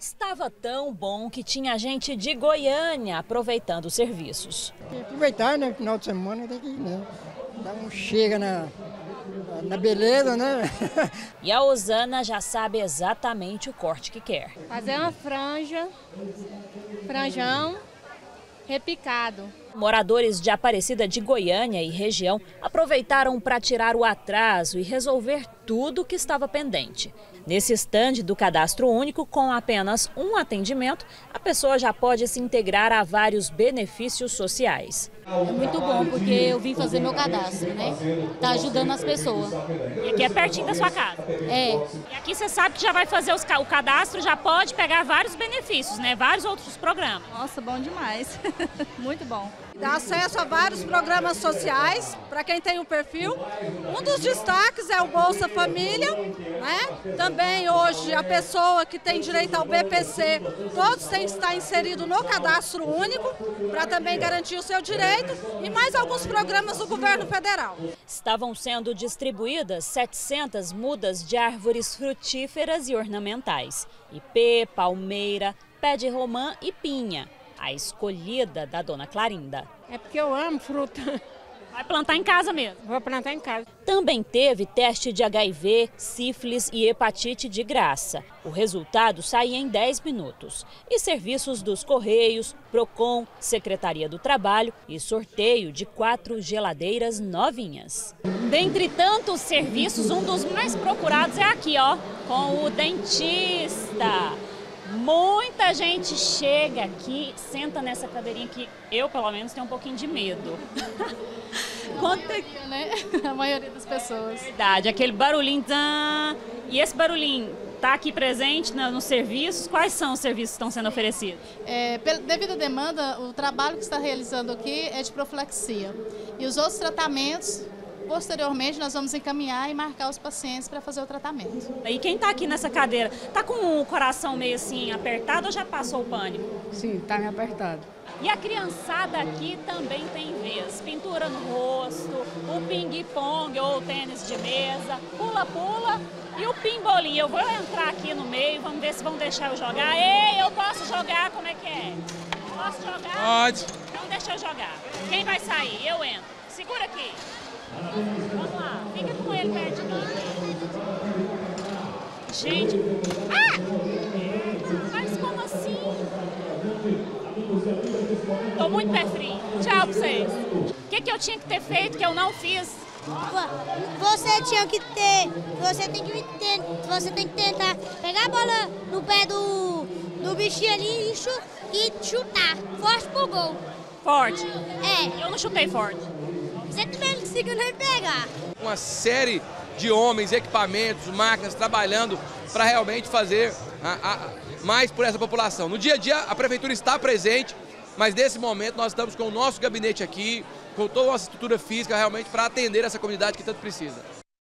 Estava tão bom que tinha gente de Goiânia aproveitando os serviços. Aproveitar, né? Final de semana tem que, né, dar um chega na beleza, né? E a Osana já sabe exatamente o corte que quer. Fazer uma franjão repicado. Moradores de Aparecida de Goiânia e região aproveitaram para tirar o atraso e resolver tudo o que estava pendente. Nesse estande do Cadastro Único, com apenas um atendimento, a pessoa já pode se integrar a vários benefícios sociais. É muito bom, porque eu vim fazer meu cadastro, né? Tá ajudando as pessoas. E aqui é pertinho da sua casa? É. E aqui você sabe que já vai fazer o cadastro, já pode pegar vários benefícios, né? Vários outros programas. Nossa, bom demais. Muito bom. Dá acesso a vários programas sociais para quem tem um perfil. Um dos destaques é o Bolsa Família, né? Também hoje a pessoa que tem direito ao BPC, todos têm que estar inseridos no Cadastro Único para também garantir o seu direito e mais alguns programas do governo federal. Estavam sendo distribuídas 700 mudas de árvores frutíferas e ornamentais. Ipê, palmeira, pé de romã e pinha. A escolhida da dona Clarinda. É porque eu amo fruta. Vai plantar em casa mesmo? Vou plantar em casa. Também teve teste de HIV, sífilis e hepatite de graça. O resultado saía em 10 minutos. E serviços dos Correios, Procon, Secretaria do Trabalho e sorteio de 4 geladeiras novinhas. Dentre tantos serviços, um dos mais procurados é aqui, ó, com o dentista. Muita gente chega aqui, senta nessa cadeirinha que eu, pelo menos, tenho um pouquinho de medo. A maioria das pessoas. Verdade, aquele barulhinho. E esse barulhinho está aqui presente nos serviços? Quais são os serviços que estão sendo oferecidos? Devido à demanda, o trabalho que está realizando aqui é de profilaxia. E os outros tratamentos, posteriormente, nós vamos encaminhar e marcar os pacientes para fazer o tratamento. E quem está aqui nessa cadeira, está com o coração meio assim apertado ou já passou o pânico? Sim, está meio apertado. E a criançada aqui também tem vez. Pintura no rosto, o ping-pong ou o tênis de mesa, pula-pula e o pimbolim. Eu vou entrar aqui no meio, vamos ver se vão deixar eu jogar. Ei, eu posso jogar? Como é que é? Posso jogar? Pode. Então deixa eu jogar. Quem vai sair? Eu entro. Segura aqui. Vamos lá, fica com ele perto de mim. Gente, mas como assim? Tô muito pé frio. Tchau pra vocês. O que eu tinha que ter feito que eu não fiz? Você tem que tentar pegar a bola no pé do bichinho ali e chutar forte pro gol. Forte? É. Eu não chutei forte. Você também não conseguiu nem pegar. Uma série de homens, equipamentos, máquinas trabalhando para realmente fazer mais por essa população. No dia a dia, a prefeitura está presente, mas nesse momento nós estamos com o nosso gabinete aqui, com toda a nossa estrutura física realmente para atender essa comunidade que tanto precisa.